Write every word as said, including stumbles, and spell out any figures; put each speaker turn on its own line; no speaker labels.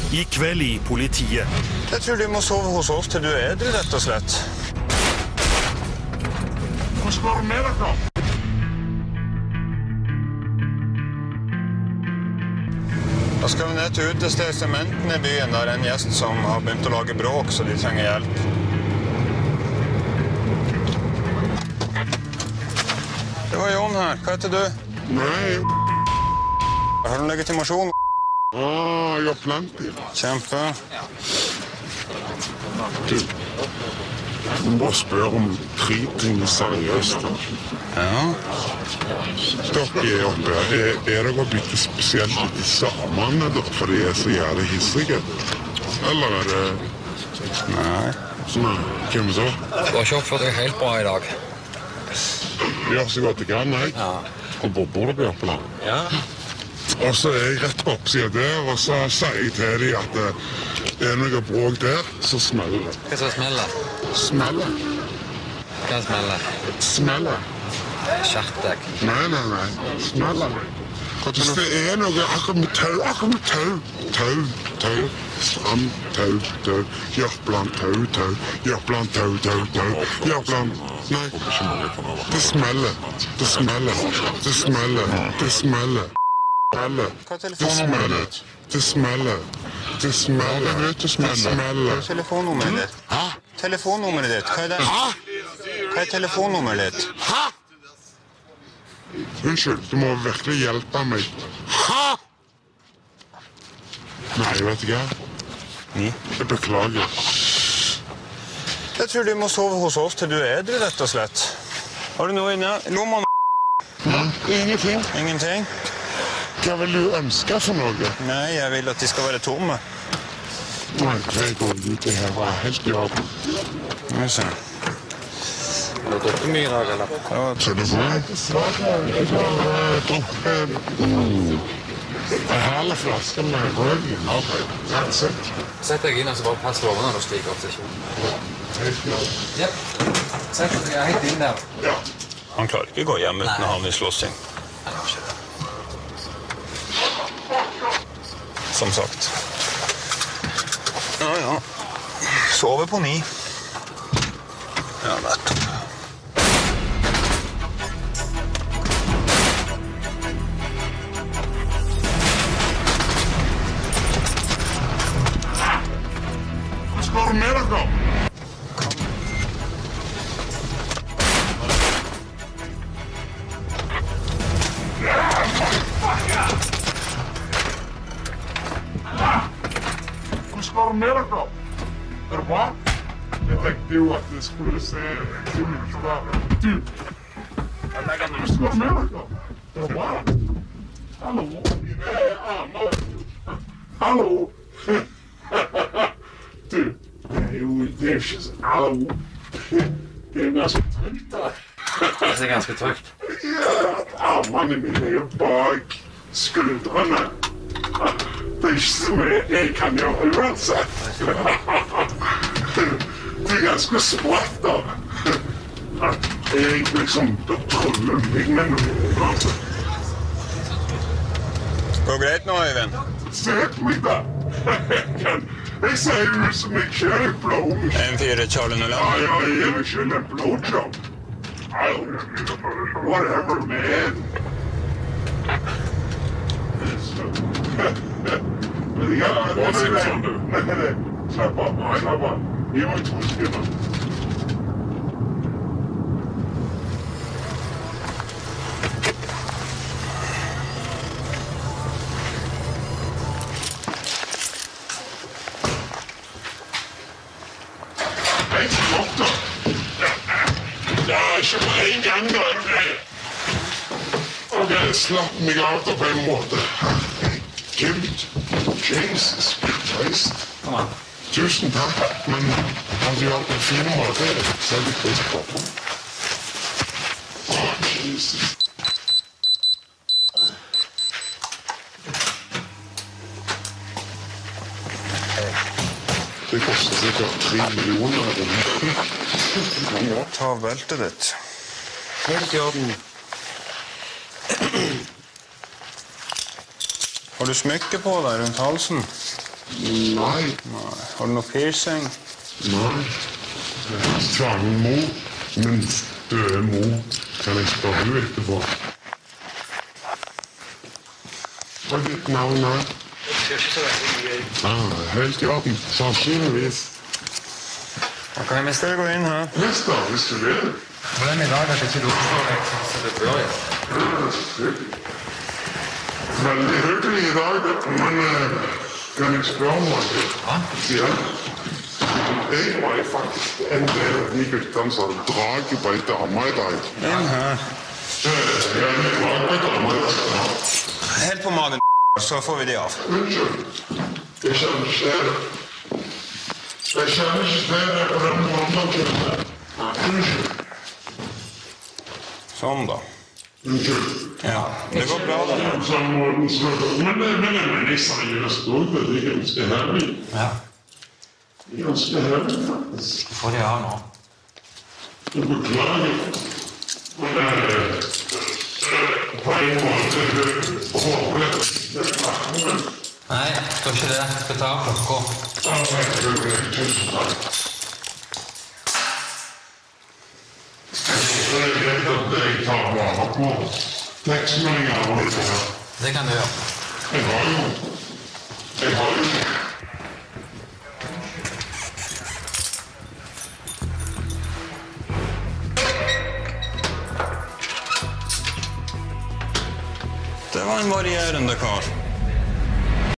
I kveld i politiet.
Jeg tror du må sove hos oss til du er edru, rett og slett.
Hva skal du med dere?
Da skal vi ned til utested Sementen i byen. Der er en gjest som har begynt å lage bråk, så de trenger hjelp. Det var Jon her. Hva heter du?
Nei.
Har du legitimasjon?
Ah, jeg har plenty.
Kjempe.
Du, jeg må bare spørre om tre ting seriøst.
Ja.
Dere er oppe. Er, er dere blitt spesielt litt samene da, for de er så jævlig hissige? Eller er det...
Nei.
Nei, hvem så?
Du har ikke oppført deg helt bra i dag.
Gjør så godt jeg kan, jeg.
Ja.
Og bor bor dere oppe da?
Ja.
Og så er jeg rett på oppsiden der, og så sier jeg til dem at det, det er noe bråk der, så smeller det.
Hva skal smelle?
Smeller?
Hva smeller?
Smeller?
Skjerp deg.
Nei, nei, nei. Smeller. Hvis det er noe akkurat med tau, akkurat med tau, tau, tau, stram, tau, tau, Jørpeland, tau, tau, Jørpeland, tau, tau, tau, Jørpeland, nei, det smeller, det smeller, det smeller, det smeller, det smeller, det smeller, det smeller, det vet du smeller.
Hva er telefonnummeret ditt?
Hæ?
Telefonnummeret ditt, hva er det?
Hæ?
Hva er telefonnummeret ditt?
Hæ? Unnskyld, du må virkelig hjelpe meg. Hæ? Nei, vet du hva?
Ni.
Jeg beklager.
Jeg tror du må sove hos oss til du er edru, rett og slett. Har du noe inne? Lomma?
Ingenting.
Ingenting?
Hva vil du ønske for noe?
Nei, jeg vil at de skal være tomme.
Nei, jeg går ut. Det her var helt i orden.
Nå må vi se.
Har du drukket mye i dag, eller?
Ja,
Telefon? Jeg har drukket en halv flaske med rødvin. That's it.
Sett deg inn og så bare pass på når du stiger opp stasjonen. Jep. Sett deg helt inn der.
Ja.
han klarer ikke å gå hjem uten å havne i slåssing. Som sagt. Ja, ja. Sove på ni. Ja, nettopp.
Hva skal du med dere? Hva skal du med dere? Er det bra? Jeg tenkte jo at det skulle se kult ut. Du, hva skal du med dere? Er det bra? Hallo? Mine armer. Hallo? Du, det er jo det er ikke så... Hallo? Det er ganske trygt da.
Det er ganske trygt.
Ja, armene mine er jo bak skuldrene. Det er ikke så mye jeg kan gjøre uansett. Det er ganske spratt da. At jeg liksom betruller meg med noe.
Går greit nå, Øyvind?
Se på meg da. Jeg ser jo ut som jeg kjører en blowjob.
En fire Charlie null.
Ja, ja, jeg er ikke en blowjob. Whatever, man. Men ja, det er det. Nei, nei, slapp av, slapp av. Gi meg to sekunder. Hei, flott da. Ja, ikke på en gang da. Ok, slapp meg av da på en måte. Herregud. Jesus Christ.
Kom an.
Tusen takk, men han gjør det på en fin måte. Så er det pris på. Åh, Jesus. Det koster sikkert tre millioner.
Ta beltet ditt.
Helt i orden.
Har du smykke på deg rundt halsen?
Nei.
Nei. Har du noe piercing?
Nei. Tvang mor. Min døde mor. Kan jeg spørre henne etterpå? Hva er ditt navn nå? Ah, helt i orden. Sannsynligvis.
Ok, vi skal gå inn her.
Hvis da, hvis du vil.
Hvordan i dag at ikke du oppstår deg som det bør gjøre?
Veldig hyggelig i dag, men eh, kan jeg spørre om noe?
Hva?
Ja. Jeg var faktisk en del av de guttene som hadde draget på en dame i dag.
Inn her.
Eh, Jeg hadde draget på en dame i dag.
Helt på magen, så får vi de av.
Unnskyld. Jeg kjenner ikke det. Jeg kjenner ikke det på den måten. Unnskyld.
Sånn da.
Unnskyld.
Ja, det går bra da.
Sånn måten skal det. Men det men, men jeg seriøst også, det er ganske herlig.
Ja.
Det er ganske herlig, faktisk.
Få de av nå.
Jeg beklager. Men det er på en måte håpløst.
Nei, skal ikke det. Skal ta av klokka.
Tusen takk. Det er greit at jeg tar vare på tekstmeldinger og det her.
Det kan du gjøre.
Jeg har jo. Jeg har jo.
Det var en varierende kar.